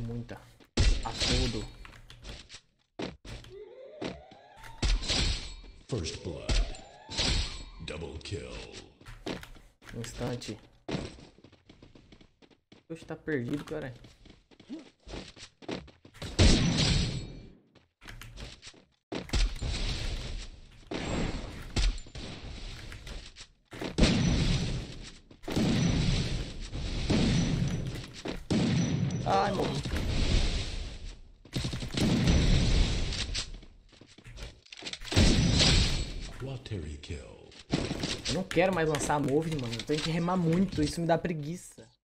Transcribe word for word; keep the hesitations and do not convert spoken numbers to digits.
muita. A tudo. First blood. Double kill. Um instante. Oxe, tá perdido, cara. Ai, morri. Watery kill. Eu não quero mais lançar move, mano. Eu tenho que remar muito. Isso me dá preguiça.